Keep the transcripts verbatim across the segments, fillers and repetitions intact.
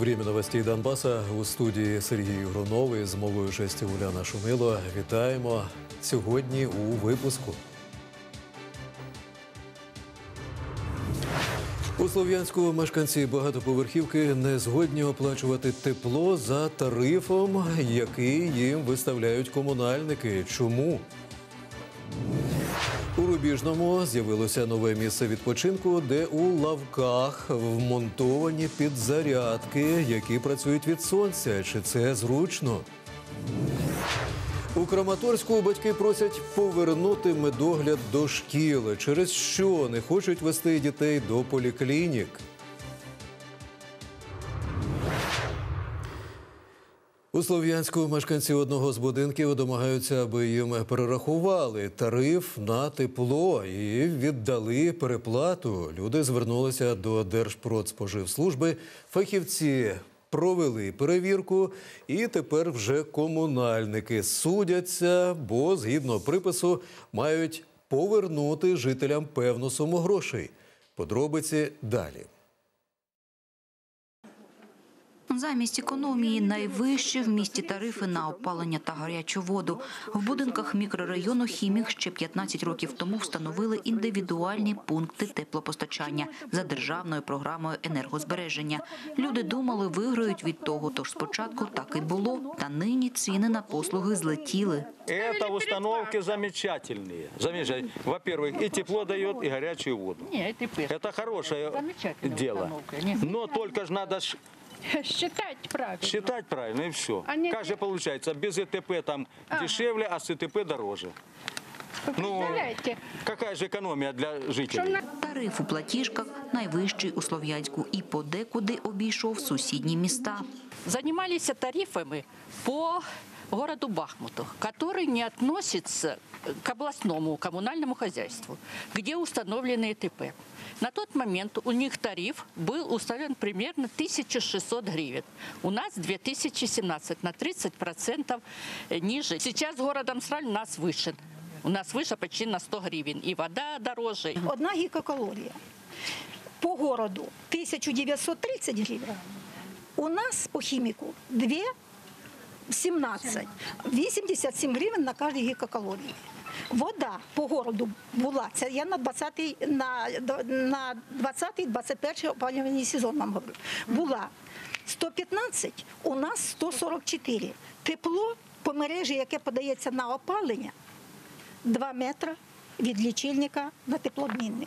Время новостей Донбаса у студії Сергій Груновий з мовою жестів Уляна Шумило. Вітаємо сьогодні у випуску. У Слов'янську мешканці багатоповерхівки не згодні оплачувати тепло за тарифом, який їм виставляють комунальники. Чому? У Рубіжному з'явилося нове місце відпочинку, де у лавках вмонтовані підзарядки, які працюють від сонця. Чи це зручно? У Краматорську батьки просять повернути медогляд до шкіл, через що не хочуть вести дітей до поліклінік. У Слов'янську мешканці одного з будинків домагаються, аби їм перерахували тариф на тепло і віддали переплату. Люди звернулися до Держпродспоживслужби. Фахівці провели перевірку і тепер вже комунальники судяться, бо згідно припису мають повернути жителям певну суму грошей. Подробиці далі. Замість економії найвищі в місті тарифи на опалення та гарячу воду. В будинках мікрорайону «Хімік» ще п'ятнадцять років тому встановили індивідуальні пункти теплопостачання за державною програмою енергозбереження. Люди думали, виграють від того, тож спочатку так і було, та нині ціни на послуги злетіли. Это установки замечательные. Замечательные. Во-первых, и тепло дает, и горячую воду. Это хорошее дело. Но только же надо считать правильно. Считать правильно, и все. Они... Как же получается, без ЭТП там а. дешевле, а с ЭТП дороже. Ну, какая же экономия для жителей? Тариф у платіжках найвищий у Слов'янську і подекуди обійшов сусідні міста. Занимались тарифами по городу Бахмуту, который не относится к областному коммунальному хозяйству, где установлены ЭТП. На тот момент у них тариф был установлен примерно тысяча шестьсот гривен. У нас две тысячи семнадцать, на тридцать процентов ниже. Сейчас с городом Сраль у нас выше. У нас выше почти на сто гривен. И вода дороже. Одна гігакалорія по городу тисяча дев'ятсот тридцять гривень. У нас по хіміку дві сімнадцять. вісімдесят сім гривень на кожній гігакалорії. Вода по городу була, це я на двадцятий, на, на двадцятий двадцять перший опалювальний сезон вам говорю, була сто п'ятнадцять, у нас сто сорок чотири. Тепло по мережі, яке подається на опалення, два метри від лічильника на теплообмінник.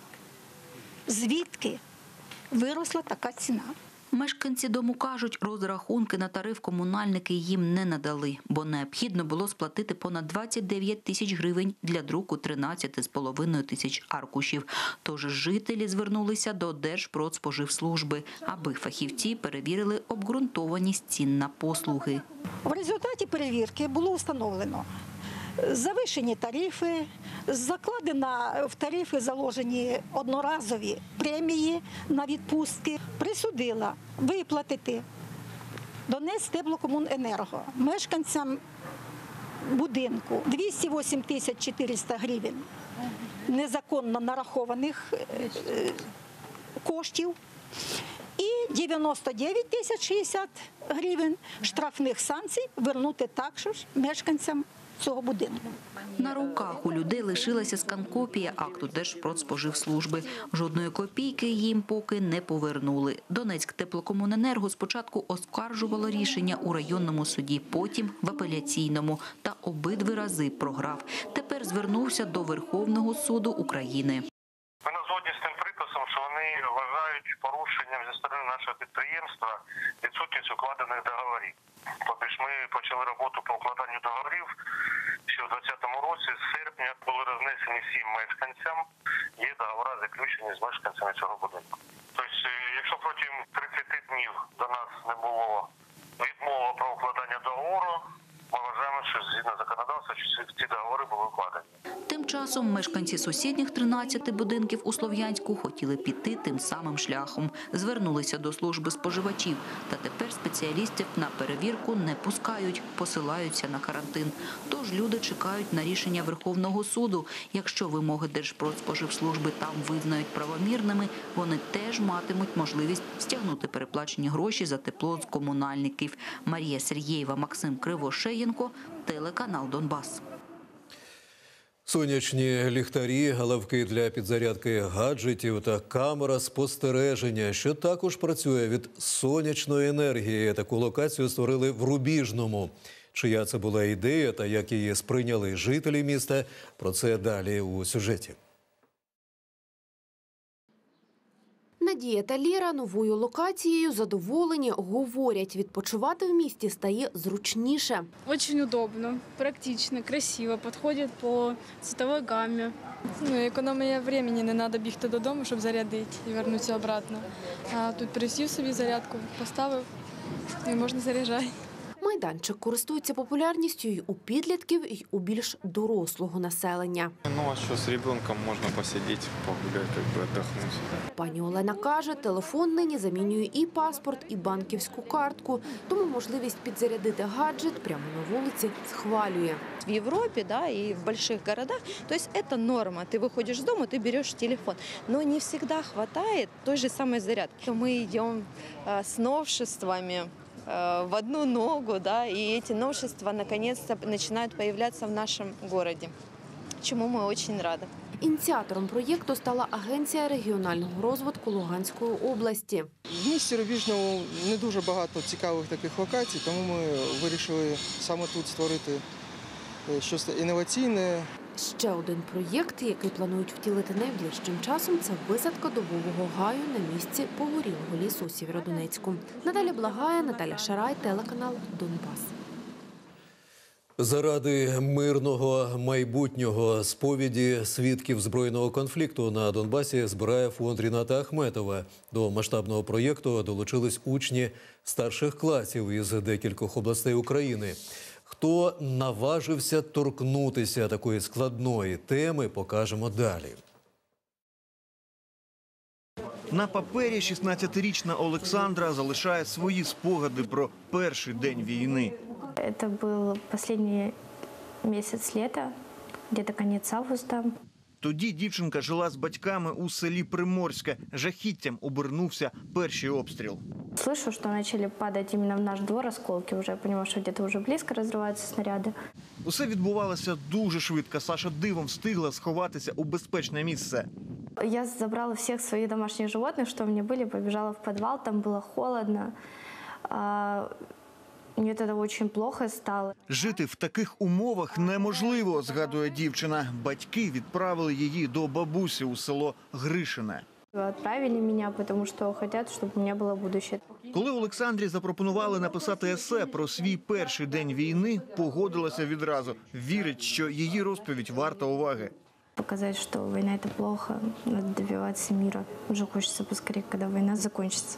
Звідки виросла така ціна? Мешканці дому кажуть, розрахунки на тариф комунальники їм не надали, бо необхідно було сплатити понад двадцять дев'ять тисяч гривень для друку тринадцять з половиною тисяч аркушів. Тож жителі звернулися до Держпродспоживслужби, аби фахівці перевірили обґрунтованість цін на послуги. В результаті перевірки було встановлено завищені тарифи, закладено в тарифи заложені одноразові премії на відпустки. Присудила виплатити Донецьктеплокомуненерго мешканцям будинку двісті вісім тисяч чотириста гривень незаконно нарахованих коштів і дев'яносто дев'ять тисяч шістдесят гривень штрафних санкцій вернути також мешканцям цього будинку. На руках у людей лишилася скан-копія акту Держпродспоживслужби. Жодної копійки їм поки не повернули. Донецьктеплокомуненерго спочатку оскаржувало рішення у районному суді, потім в апеляційному, та обидві рази програв. Тепер звернувся до Верховного суду України. Ми не згодні з тим приписом, що вони вважають порушенням зі сторони нашого підприємства відсутність укладених договорів. Тобто ж ми почали роботу по укладанню договорів ще в двадцятому році, з серпня були рознесені всім мешканцям, є договори заключені з мешканцями цього будинку. Тобто, якщо протягом тридцяти днів до нас не було відмови про укладання договору, ми вважаємо, що згідно законодавства що ці договори були укладені. Тим часом мешканці сусідніх тринадцяти будинків у Слов'янську хотіли піти тим самим шляхом. Звернулися до служби споживачів. Та тепер спеціалістів на перевірку не пускають, посилаються на карантин. Тож люди чекають на рішення Верховного суду. Якщо вимоги Держпродспоживслужби там визнають правомірними, вони теж матимуть можливість стягнути переплачені гроші за тепло з комунальників. Марія Сергієва, Максим Кривошеєнко, телеканал «Донбас». Сонячні ліхтарі, галавки для підзарядки гаджетів та камера спостереження, що також працює від сонячної енергії. Таку локацію створили в Рубіжному. Чия це була ідея та як її сприйняли жителі міста – про це далі у сюжеті. Надія та Лєра новою локацією задоволені. Говорять, відпочивати в місті стає зручніше. Очень удобно, практично, красиво, подходит по цветовой гамме. Ну, економія времени, не треба бігти додому, щоб зарядити і повернутися обратно. А тут присів собі зарядку, поставив і можна заряджати. Майданчик користується популярністю і у підлітків, і у більш дорослого населення. Ну, а що, з дитинком можна посидіти, погуляти, відпочити. Пані Олена каже, телефон нині замінює і паспорт, і банківську картку. Тому можливість підзарядити гаджет прямо на вулиці схвалює. В Европе, да, и в больших городах, то есть это норма. Ты выходишь из дома, ты берешь телефон. Но не всегда хватает той же самой зарядки. Мы идем э, с новшествами в одну ногу, да, и эти новшества наконец-то начинают появляться в нашем городе, чему мы очень рады. Ініціатором проєкту стала Агенція регіонального розвитку Луганської області. В місті Рубіжному не дуже багато цікавих таких локацій, тому ми вирішили саме тут створити щось інноваційне. Ще один проєкт, який планують втілити найближчим часом, це висадка дубового гаю на місці погорілого лісу у Сєвєродонецьку. Наталя Благая, Наталя Шарай, телеканал «Донбас». Заради мирного майбутнього сповіді свідків збройного конфлікту на Донбасі збирає фонд Ріната Ахметова. До масштабного проєкту долучились учні старших класів із декількох областей України. Хто наважився торкнутися такої складної теми, покажемо далі. На папері шістнадцятирічна Олександра залишає свої спогади про перший день війни. Це був останній місяць літа, десь кінець августа. Тоді дівчинка жила з батьками у селі Приморське. Жахіттям обернувся перший обстріл. Слышу, що почали падати іменно в наш двор осколки. Вже розумію, що десь вже близько розриваються снаряди. Усе відбувалося дуже швидко. Саша дивом встигла сховатися у безпечне місце. Я забрала всіх своїх домашніх животних, що в мене були, побіжала в підвал, там було холодно. Мені тоді дуже плохо стало. Жити в таких умовах неможливо, згадує дівчина. Батьки відправили її до бабусі у село Гришине. Відправили мене, тому що хочуть, щоб у мене було майбутнє. Коли Олександрі запропонували написати есе про свій перший день війни, погодилася відразу. Вірить, що її розповідь варта уваги. Показать, что война – это плохо, надо добиваться мира. Уже хочется поскорее, когда война закончится.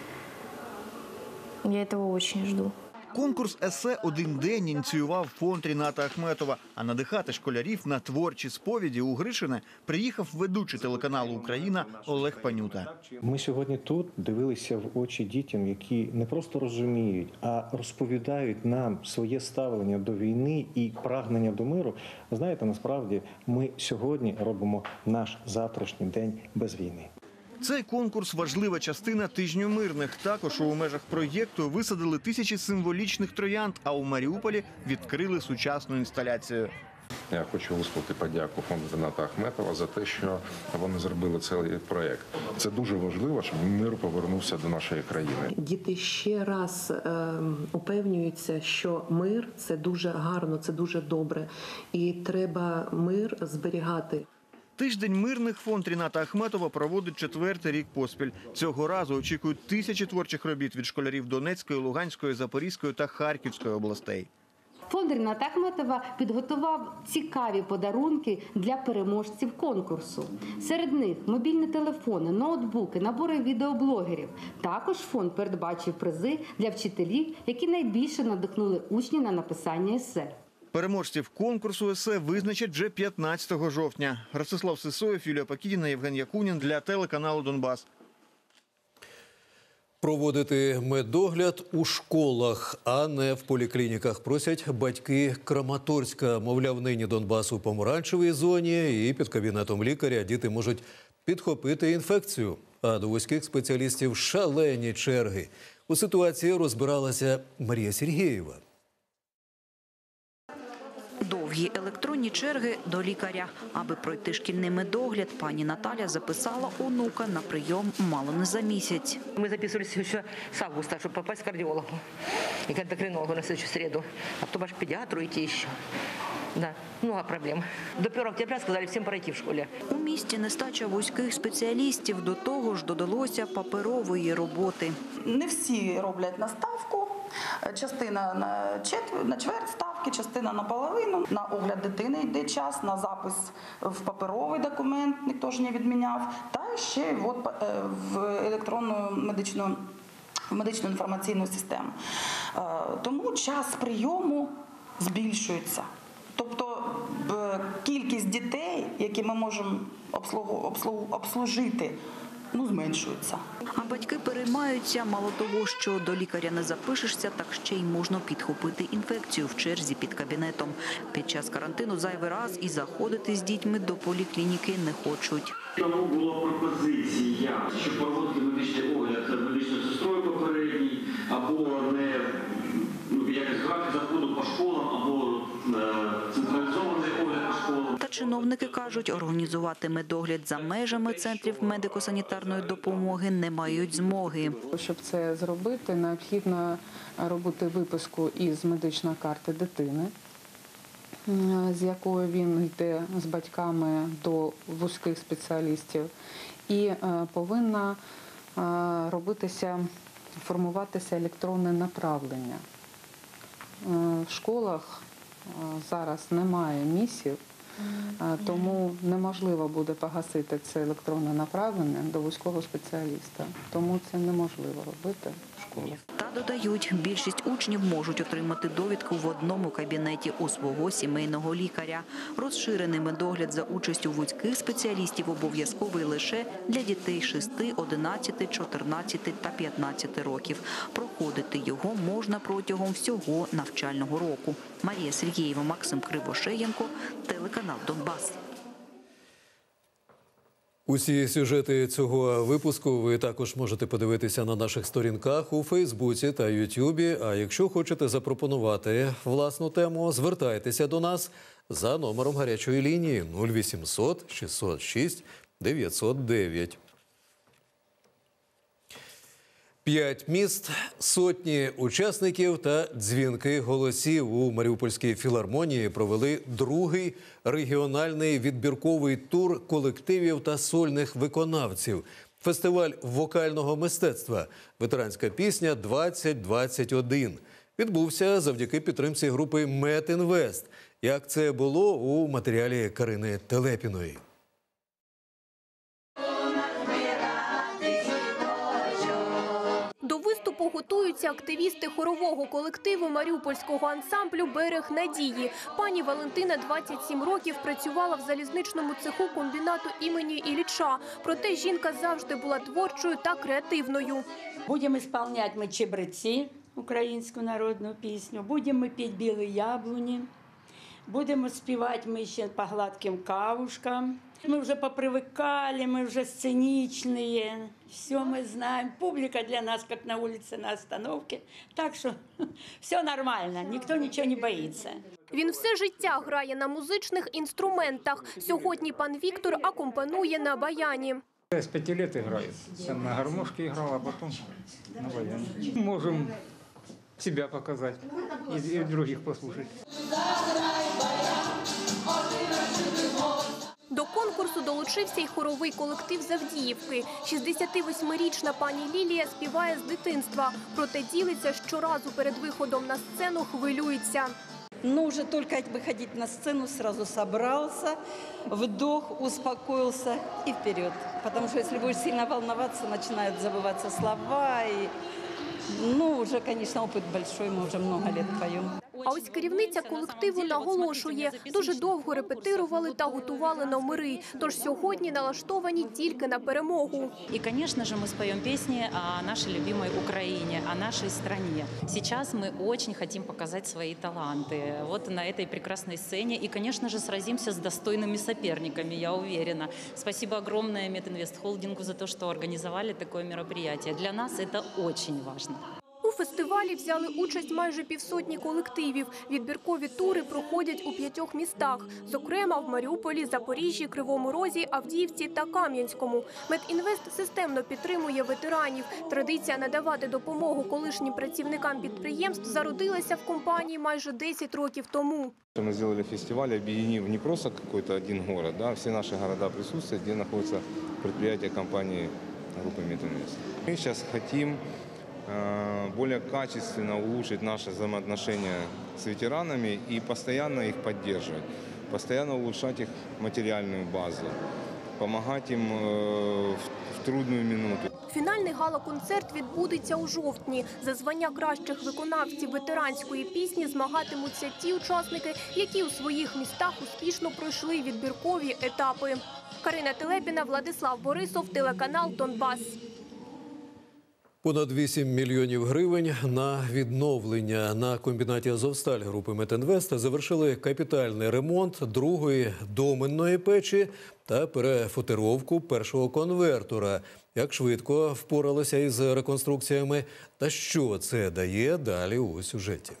Я этого очень жду. Конкурс есе «Один день» ініціював фонд Ріната Ахметова. А надихати школярів на творчі сповіді у Гришине приїхав ведучий телеканалу «Україна» Олег Панюта. Ми сьогодні тут дивилися в очі дітям, які не просто розуміють, а розповідають нам своє ставлення до війни і прагнення до миру. Знаєте, насправді ми сьогодні робимо наш завтрашній день без війни. Цей конкурс – важлива частина тижню мирних. Також у межах проєкту висадили тисячі символічних троянд, а у Маріуполі відкрили сучасну інсталяцію. Я хочу висловити подяку фонду Ріната Ахметова за те, що вони зробили цей проєкт. Це дуже важливо, щоб мир повернувся до нашої країни. Діти ще раз е, упевнюються, що мир – це дуже гарно, це дуже добре. І треба мир зберігати. Тиждень мирних фонд Ріната Ахметова проводить четвертий рік поспіль. Цього разу очікують тисячі творчих робіт від школярів Донецької, Луганської, Запорізької та Харківської областей. Фонд Ріната Ахметова підготував цікаві подарунки для переможців конкурсу. Серед них мобільні телефони, ноутбуки, набори відеоблогерів. Також фонд передбачив призи для вчителів, які найбільше надихнули учнів на написання есе. Переможців конкурсу есе визначать вже п'ятнадцятого жовтня. Ростислав Сисоєв, Юлія Пакідіна, Євген Якунін для телеканалу «Донбас». Проводити медогляд у школах, а не в поліклініках, просять батьки Краматорська. Мовляв, нині Донбас у помаранчевій зоні і під кабінетом лікаря діти можуть підхопити інфекцію. А до вузьких спеціалістів шалені черги. У ситуації розбиралася Марія Сергієва. Довгі електронні черги до лікаря. Аби пройти шкільний медогляд, пані Наталя записала онука на прийом мало не за місяць. Мы записывались еще с августа, чтобы попасть к кардиологу и к эндокринологу на следующую среду. А потом аж к педиатру идти еще. Да, много проблем. До первого октября сказали всем пройти в школе. У місті нестача вузьких спеціалістів, до того ж додалося паперової роботи. Не всі роблять на ставку, частина на четверть, на чверть ставки, частина на половину. На огляд дитини йде час, на запис в паперовий документ, ніхто ж не відміняв, та ще от в електронну медичну, в медичну інформаційну систему. Тому час прийому збільшується. Тобто кількість дітей, які ми можемо обслужити, ну, зменшується. А батьки переймаються, мало того, що до лікаря не запишешся, так ще й можна підхопити інфекцію в черзі під кабінетом. Під час карантину зайвий раз і заходити з дітьми до поліклініки не хочуть. Тому була пропозиція, щоб проводити медичний огляд медичною сестрою попередній, або не ну, якось графік заходу по школам, або централізований огляд по школам. Та чиновники кажуть, організувати медогляд за межами центрів медико-санітарної допомоги не мають змоги. Щоб це зробити, необхідно робити виписку із медичної карти дитини, з якою він йде з батьками до вузьких спеціалістів, і повинна робитися, формуватися електронне направлення. В школах зараз немає місів, тому неможливо буде погасити це електронне направлення до вузького спеціаліста. Тому це неможливо робити в школах. Та додають, більшість учнів можуть отримати довідку в одному кабінеті у свого сімейного лікаря. Розширений медогляд за участю вузьких спеціалістів обов'язковий лише для дітей шести, одинадцяти, чотирнадцяти та п'ятнадцяти років. Проходити його можна протягом всього навчального року. Марія Сергієва, Максим Кривошеєнко, телеканал «Донбас». Усі сюжети цього випуску ви також можете подивитися на наших сторінках у Фейсбуці та Ютубі. А якщо хочете запропонувати власну тему, звертайтеся до нас за номером гарячої лінії нуль вісімсот шістсот шість дев'ятсот дев'ять. П'ять міст, сотні учасників та дзвінки голосів у Маріупольській філармонії провели другий регіональний відбірковий тур колективів та сольних виконавців. Фестиваль вокального мистецтва «Ветеранська пісня двадцять двадцять один» відбувся завдяки підтримці групи «Метінвест». Як це було у матеріалі Карини Телепіної. До виступу готуються активісти хорового колективу маріупольського ансамблю «Берег надії». Пані Валентина двадцять сім років працювала в залізничному цеху комбінату імені Ілліча. Проте жінка завжди була творчою та креативною. Будемо виконувати ми чебреці, українську народну пісню, будемо піти білі яблуні, будемо співати ми ще по гладким кавушкам. Мы уже попривыкали, мы уже сценичные, все мы знаем. Публика для нас, как на улице, на остановке. Так что все нормально, никто ничего не боится. Він все життя грає на музичних інструментах. Сьогодні пан Віктор акомпанує на баяні. Я с пяти лет играю. Я на гармошке играл, а потом на баяне. Можем себя показать и, и других послушать. До конкурсу долучився й хоровий колектив з Авдіївки. шістдесятивосьмирічна пані Лілія співає з дитинства. Проте ділиться, щоразу перед виходом на сцену хвилюється. Но уже только выходить на сцену, сразу собрался, вдох, успокоился и вперед. Потому что если будешь сильно волноваться, начинают забываться слова. И, ну, уже, конечно, опыт большой, мы уже много лет поем. А ось керівниця колективу наголошує, дуже довго репетирували та готували номери, тож сьогодні налаштовані тільки на перемогу. И, конечно же, мы споем песни о нашей любимой Украине, о нашей стране. Сейчас мы очень хотим показать свои таланты вот на этой прекрасной сцене. И, конечно же, сразимся с достойными соперниками, я уверена. Спасибо огромное Метинвест Холдингу за то, что организовали такое мероприятие. Для нас это очень важно. У фестивалі взяли участь майже півсотні колективів. Відбіркові тури проходять у п'ятьох містах. Зокрема, в Маріуполі, Запоріжжі, Кривому Розі, Авдіївці та Кам'янському. Метінвест системно підтримує ветеранів. Традиція надавати допомогу колишнім працівникам підприємств зародилася в компанії майже десять років тому. Мы сделали фестиваль, объединив не просто какой-то один город, да, все наши города присутствуют, где находятся предприятия компании группы Метинвест. Мы сейчас хотим более качественно улучшить наши взаимоотношения с ветеранами и постоянно их поддерживать, постоянно улучшать их материальную базу, помогать им в трудную минуту. Фінальний гала-концерт відбудеться у жовтні. За звання кращих виконавців ветеранської пісні змагатимуться ті учасники, які у своїх містах успішно пройшли відбіркові етапи. Карина Телепіна, Владислав Борисов, телеканал «Донбас». Понад вісім мільйонів гривень на відновлення. На комбінаті «Азовсталь» групи «Метінвест» завершили капітальний ремонт другої доменної печі та перефутировку першого конвертора. Як швидко впоралися із реконструкціями та що це дає, далі у сюжеті.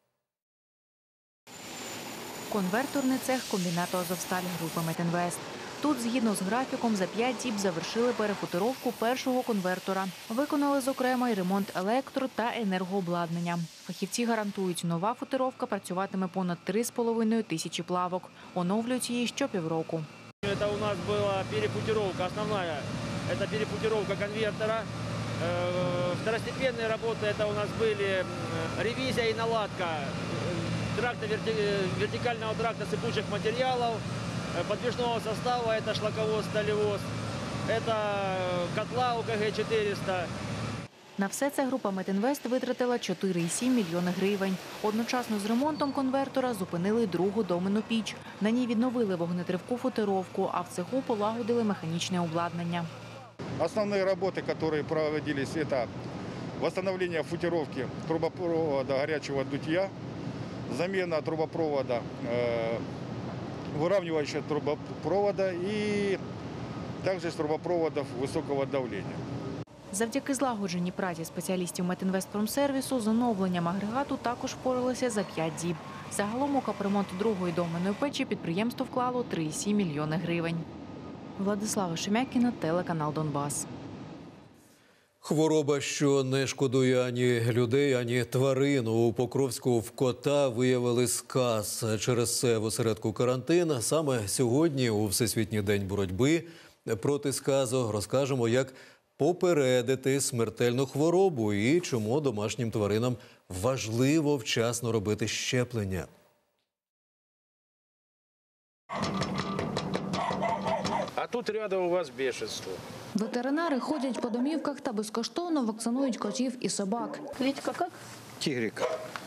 Конверторний цех комбінату «Азовсталь» групи «Метінвест». Тут, згідно з графіком, за п'ять діб завершили перефутировку першого конвертора. Виконали, зокрема, й ремонт електро- та енергообладнання. Фахівці гарантують, нова футировка працюватиме понад три з половиною тисячі плавок. Оновлюють її щопівроку. Це у нас була перефутировка, основна – це перефутировка конвертора. Второстепенные работы – это у нас были ревизия и наладка тракта, вертикального тракта сыпучих материалов, подвижного состава, это шлаковоз, сталевоз, это котла У К Г чотириста. На все це група «Метінвест» витратила чотири цілих сім мільйони гривень. Одночасно з ремонтом конвертора зупинили другу доменну піч. На ній відновили вогнетривку футировку, а в цеху полагодили механічне обладнання. Основные работы, которые проводились, это восстановление футировки трубопровода горячего дуття, замена трубопровода, э, выравнивающего трубопровода и также с трубопроводов высокого давления. Завдяки злагодженій праці спеціалістів Метінвестпромсервісу з оновленням агрегату також впоралися за п'ять діб. Загалом у капремонт другої доменної печі підприємство вклало три цілих сім мільйони гривень. Владислава Шемякіна, телеканал «Донбас». Хвороба, що не шкодує ані людей, ані тварин. У Покровську в кота виявили сказ. Через це в осередку карантин. Саме сьогодні, у Всесвітній день боротьби проти сказу, розкажемо, як попередити смертельну хворобу і чому домашнім тваринам важливо вчасно робити щеплення. А тут рядом у вас бешенство. Ветеринари ходять по домівках та безкоштовно вакцинують котів і собак. Кличка як? Тигрик.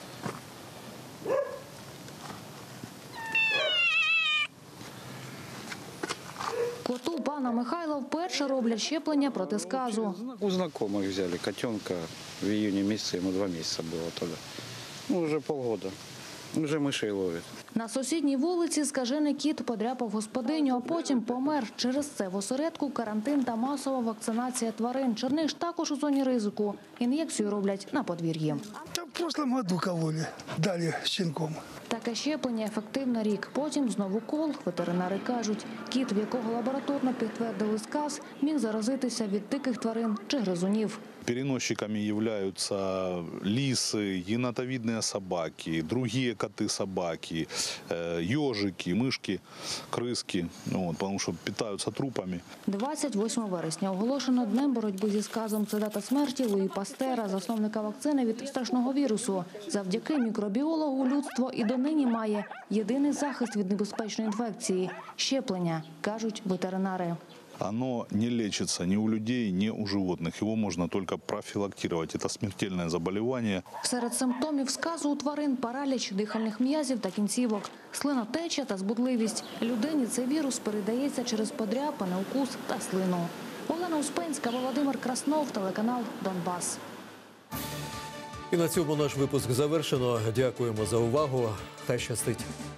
Коту пана Михайла вперше роблять щеплення проти сказу. У знайомих взяли котенка в июне місяці, йому два місяці було тоді. Ну, вже полгода. Вже мишей ловить. На сусідній вулиці скажений кіт подряпав господиню, а потім помер. Через це в осередку карантин та масова вакцинація тварин. Черниш також у зоні ризику. Ін'єкцію роблять на подвір'ї. Та в прошлом году кололи, дали щенком. Таке щеплення ефективно рік. Потім знову кол. Ветеринари кажуть, кіт, в якого лабораторно підтвердили сказ, міг заразитися від диких тварин чи гризунів. Переносчиками являются лисы, енотовидные собаки, другие коты-собаки, ежики, мышки, крыски, вот, потому что питаются трупами. двадцять восьмого вересня оголошено Днем боротьби зі сказом. Це дата смерті Луї Пастера, засновника вакцини від страшного вірусу. Завдяки мікробіологу людство і до нині має єдиний захист від небезпечної інфекції – щеплення, кажуть ветеринари. Оно не лечится ни у людей, ни у животных. Его можно только профилактировать. Это смертельное заболевание. Серед симптомів сказу у тварин – параліч дихальних м'язів та кінцівок, слинотеча та збудливість. Людині цей вірус передається через подряпини, укус та слину. Олена Успенська, Володимир Краснов, телеканал «Донбас». І на цьому наш випуск завершено. Дякуємо за увагу. Хай щастить.